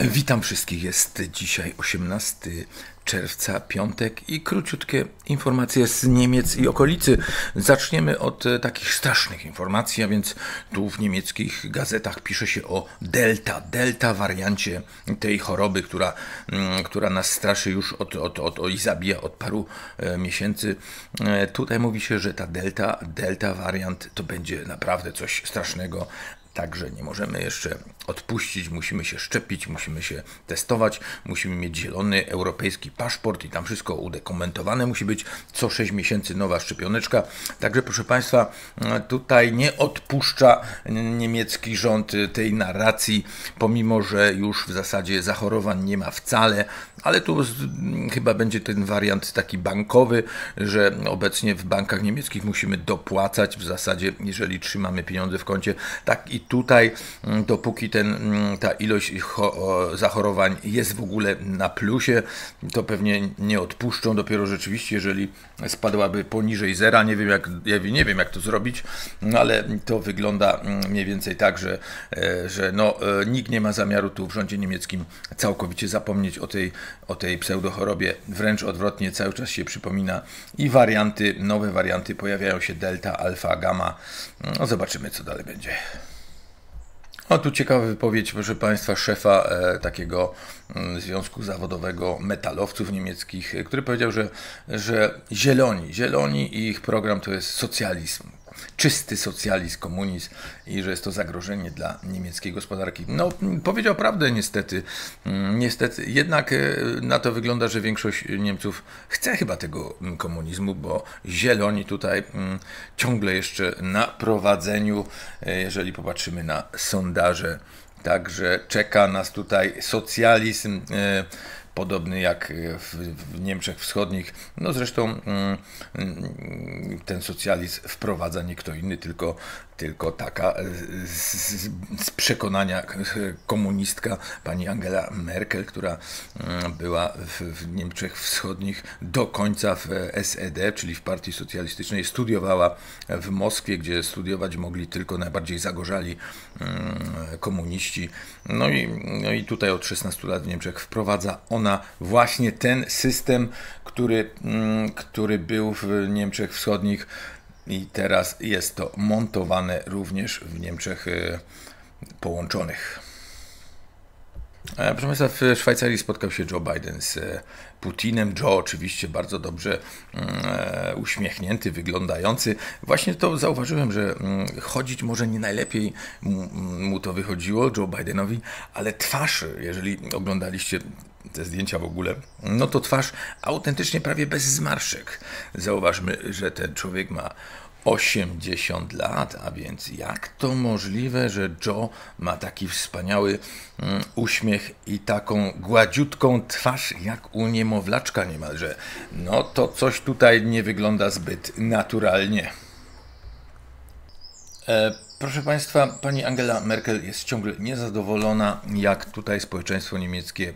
Witam wszystkich. Jest dzisiaj 18 czerwca, piątek i króciutkie informacje z Niemiec i okolicy. Zaczniemy od takich strasznych informacji, a więc tu w niemieckich gazetach pisze się o Delta wariancie tej choroby, która nas straszy już i zabija od paru miesięcy. Tutaj mówi się, że ta Delta wariant to będzie naprawdę coś strasznego. Także nie możemy jeszcze odpuścić, musimy się szczepić, musimy się testować, musimy mieć zielony europejski paszport i tam wszystko udokumentowane musi być. Co 6 miesięcy nowa szczepioneczka. Także proszę Państwa, tutaj nie odpuszcza niemiecki rząd tej narracji, pomimo że już w zasadzie zachorowań nie ma wcale, ale tu chyba będzie ten wariant taki bankowy, że obecnie w bankach niemieckich musimy dopłacać w zasadzie, jeżeli trzymamy pieniądze w koncie, tak i tutaj, dopóki ta ilość zachorowań jest w ogóle na plusie, to pewnie nie odpuszczą. Dopiero rzeczywiście, jeżeli spadłaby poniżej zera, nie wiem jak to zrobić, no ale to wygląda mniej więcej tak, że nikt nie ma zamiaru tu w rządzie niemieckim całkowicie zapomnieć o tej pseudochorobie. Wręcz odwrotnie, cały czas się przypomina i nowe warianty pojawiają się, delta, alfa, gamma. No zobaczymy, co dalej będzie. O, tu ciekawa wypowiedź, proszę Państwa, szefa takiego Związku Zawodowego Metalowców Niemieckich, który powiedział, że zieloni i ich program to jest socjalizm. Czysty socjalizm, komunizm i że jest to zagrożenie dla niemieckiej gospodarki. No, powiedział prawdę niestety. Niestety, jednak na to wygląda, że większość Niemców chce chyba tego komunizmu, bo zieloni tutaj ciągle jeszcze na prowadzeniu, jeżeli popatrzymy na sondaże. Także czeka nas tutaj socjalizm, podobny jak w Niemczech Wschodnich. No zresztą ten socjalizm wprowadza nie kto inny, tylko taka z przekonania komunistka pani Angela Merkel, która była w Niemczech Wschodnich do końca w SED, czyli w Partii Socjalistycznej. Studiowała w Moskwie, gdzie studiować mogli tylko najbardziej zagorzali komuniści. No i tutaj od 16 lat w Niemczech wprowadza ona właśnie ten system, który był w Niemczech Wschodnich i teraz jest to montowane również w Niemczech połączonych. Proszę Państwa, w Szwajcarii spotkał się Joe Biden z Putinem. Joe oczywiście bardzo dobrze uśmiechnięty, wyglądający. Właśnie to zauważyłem, że chodzić może nie najlepiej mu to wychodziło, Joe Bidenowi, ale twarz, jeżeli oglądaliście te zdjęcia w ogóle, no to twarz autentycznie prawie bez zmarszczek. Zauważmy, że ten człowiek ma 80 lat, a więc jak to możliwe, że Joe ma taki wspaniały uśmiech i taką gładziutką twarz jak u niemowlaczka niemalże. No to coś tutaj nie wygląda zbyt naturalnie. Proszę Państwa, pani Angela Merkel jest ciągle niezadowolona, jak tutaj społeczeństwo niemieckie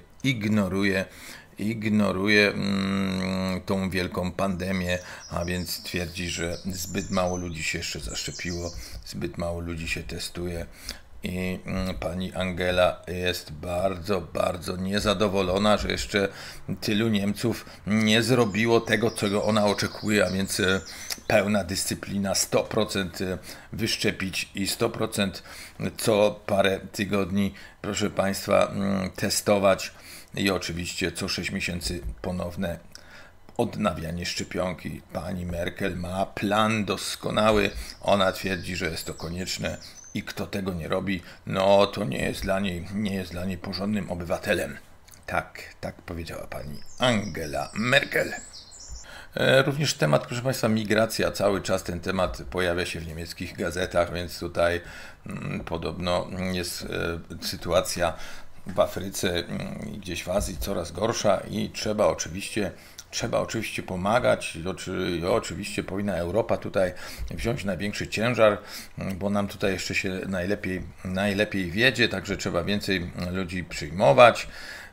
ignoruje tą wielką pandemię, a więc twierdzi, że zbyt mało ludzi się jeszcze zaszczepiło, zbyt mało ludzi się testuje i pani Angela jest bardzo, bardzo niezadowolona, że jeszcze tylu Niemców nie zrobiło tego, czego ona oczekuje, a więc pełna dyscyplina, 100% wyszczepić i 100% co parę tygodni, proszę Państwa, testować i oczywiście co 6 miesięcy ponowne odnawianie szczepionki. Pani Merkel ma plan doskonały, ona twierdzi, że jest to konieczne i kto tego nie robi, no to nie jest dla niej porządnym obywatelem. Tak powiedziała pani Angela Merkel. Również temat, proszę Państwa, migracja. Cały czas ten temat pojawia się w niemieckich gazetach, więc tutaj podobno jest sytuacja w Afryce i gdzieś w Azji coraz gorsza i trzeba oczywiście pomagać. Oczywiście powinna Europa tutaj wziąć największy ciężar, bo nam tutaj jeszcze się najlepiej wiedzie, także trzeba więcej ludzi przyjmować.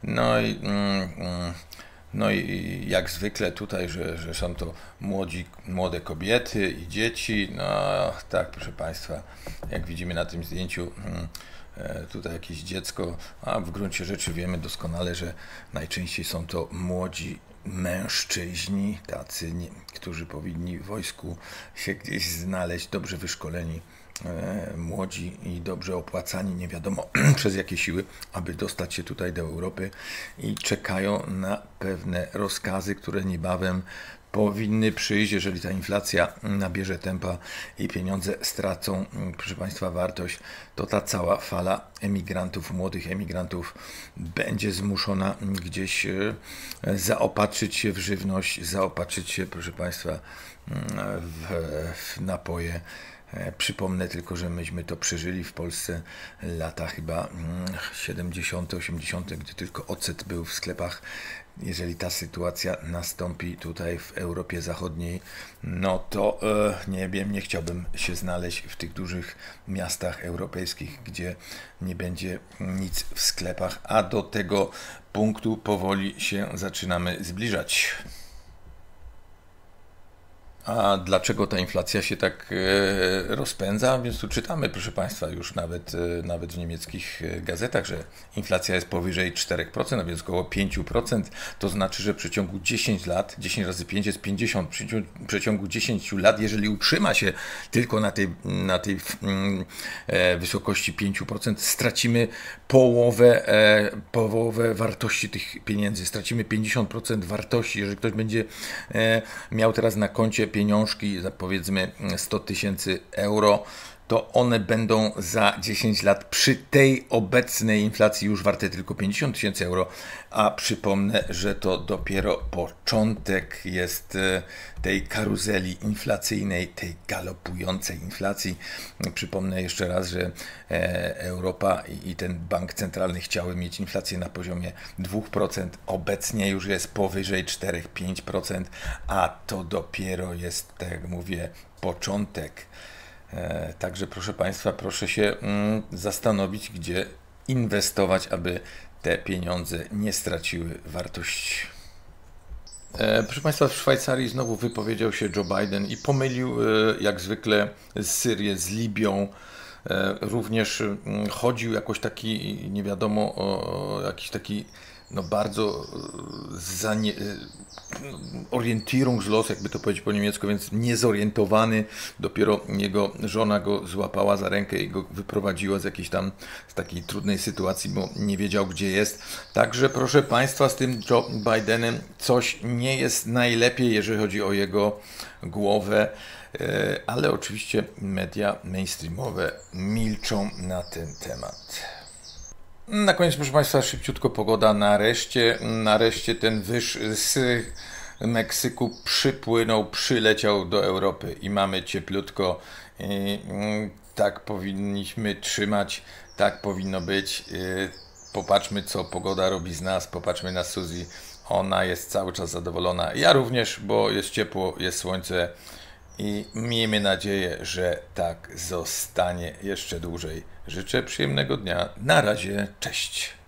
No i jak zwykle tutaj, że są to młode kobiety i dzieci. No tak, proszę Państwa, jak widzimy na tym zdjęciu, tutaj jakieś dziecko, a w gruncie rzeczy wiemy doskonale, że najczęściej są to młodzi mężczyźni, tacy, którzy powinni w wojsku się gdzieś znaleźć, dobrze wyszkoleni, młodzi i dobrze opłacani, nie wiadomo przez jakie siły, aby dostać się tutaj do Europy i czekają na pewne rozkazy, które niebawem powinny przyjść, jeżeli ta inflacja nabierze tempa i pieniądze stracą, proszę Państwa, wartość, to ta cała fala emigrantów, młodych emigrantów będzie zmuszona gdzieś zaopatrzyć się w żywność, zaopatrzyć się, proszę Państwa, w napoje. Przypomnę tylko, że myśmy to przeżyli w Polsce lata chyba 70., 80., gdy tylko ocet był w sklepach. Jeżeli ta sytuacja nastąpi tutaj w Europie Zachodniej, no to nie wiem, nie chciałbym się znaleźć w tych dużych miastach europejskich, gdzie nie będzie nic w sklepach, a do tego punktu powoli się zaczynamy zbliżać. A dlaczego ta inflacja się tak rozpędza? Więc tu czytamy, proszę Państwa, już nawet w niemieckich gazetach, że inflacja jest powyżej 4%, a więc około 5%. To znaczy, że w przeciągu 10 lat, 10 razy 5 jest 50, w przeciągu 10 lat, jeżeli utrzyma się tylko na tej wysokości 5%, stracimy połowę wartości tych pieniędzy. Stracimy 50% wartości. Jeżeli ktoś będzie miał teraz na koncie pieniążki za powiedzmy 100 000 euro, to one będą za 10 lat przy tej obecnej inflacji już warte tylko 50 000 euro, a przypomnę, że to dopiero początek jest tej karuzeli inflacyjnej, tej galopującej inflacji. Przypomnę jeszcze raz, że Europa i ten bank centralny chciały mieć inflację na poziomie 2%, obecnie już jest powyżej 4-5%, a to dopiero jest, tak jak mówię, początek. Także proszę Państwa, proszę się zastanowić, gdzie inwestować, aby te pieniądze nie straciły wartości. Proszę Państwa, w Szwajcarii znowu wypowiedział się Joe Biden i pomylił jak zwykle Syrię z Libią. Również chodził jakoś taki, nie wiadomo, jakiś taki bardzo orientierungslos, jakby to powiedzieć po niemiecku, więc niezorientowany. Dopiero jego żona go złapała za rękę i go wyprowadziła z takiej trudnej sytuacji, bo nie wiedział, gdzie jest. Także proszę Państwa, z tym Joe Bidenem coś nie jest najlepiej, jeżeli chodzi o jego głowę, ale oczywiście media mainstreamowe milczą na ten temat. Na koniec, proszę Państwa, szybciutko pogoda. Nareszcie ten wyż z Meksyku przyleciał do Europy i mamy cieplutko. Tak powinniśmy trzymać, tak powinno być. Popatrzmy, co pogoda robi z nas, popatrzmy na Suzy. Ona jest cały czas zadowolona. Ja również, bo jest ciepło, jest słońce i miejmy nadzieję, że tak zostanie jeszcze dłużej. Życzę przyjemnego dnia. Na razie, cześć.